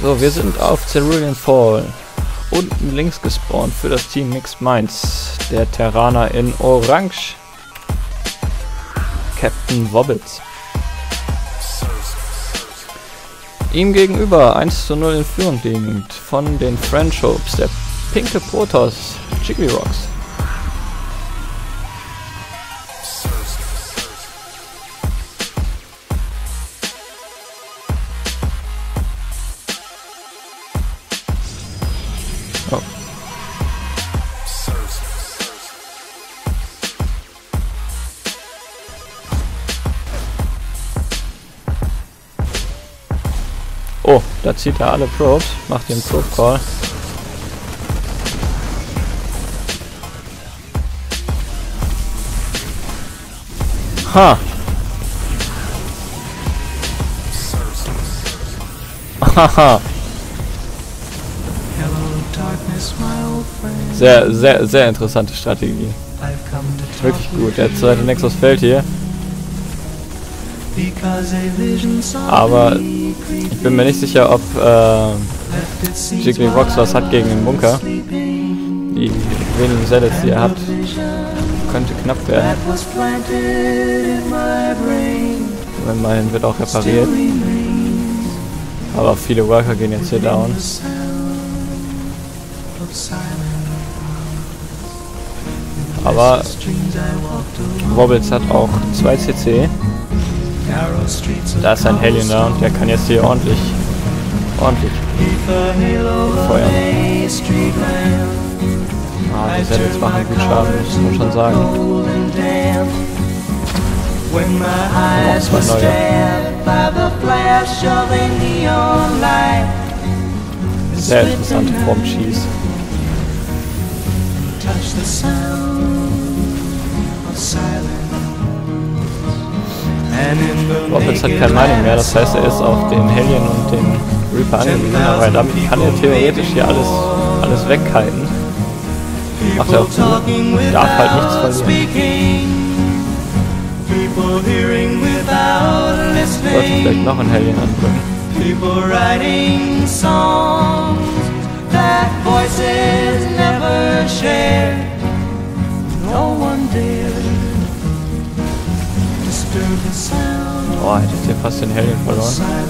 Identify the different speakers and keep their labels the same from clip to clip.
Speaker 1: So, wir sind auf Cerulean Fall. Unten links gespawnt für das Team Mixed Minds. Der Terraner in Orange. CptWobbles. Ihm gegenüber 1:0 in Führung liegend von den French Hopes, der pinke Protoss, Rocks. Oh. Oh, da zieht er alle Probes, macht den Probe Call. Ha! Haha! Sehr interessante Strategie. Wirklich gut. Der zweite Nexus fällt hier. Aber ich bin mir nicht sicher, ob Rocks was hat gegen den Bunker. Die wenigen Zellets, die er hat, könnte knapp werden. Immerhin wird auch repariert. Aber viele Worker gehen jetzt hier down. Aber Wobbles hat auch 2 CC. Da ist ein Hellion da und der kann jetzt hier ordentlich feuern. Ah, die Zellets machen gut Schaden, muss man schon sagen. Oh, 2 neue. Sehr interessante Form Cheese. Wobbles hat kein Mining mehr, das heißt, er ist auf den Hellion und den Reaper angewiesen, aber damit kann er theoretisch hier alles weghalten. Macht er auch gut, darf halt nichts verlieren. Sollte vielleicht noch ein Hellion anbringen. Oh, hätte ich hier fast den Hellion verloren.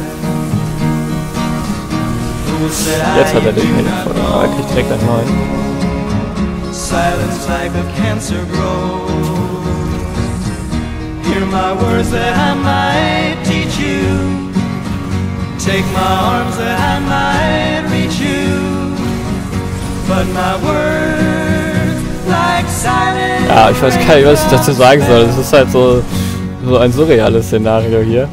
Speaker 1: Jetzt hat er den Hellion verloren, aber er kriegt direkt einen neuen. Silence like a cancer grows. Hear my words that I might teach you. Take my arms that I might reach you. But my words like silence. Ja, ich weiß gar nicht, was ich dazu sagen soll. Es ist halt so ein surreales Szenario hier.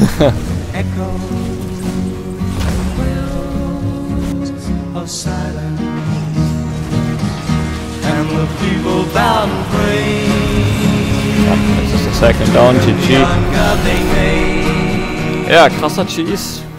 Speaker 1: Ja, jetzt ist der Second Down, GG. Ja, krasser Cheese.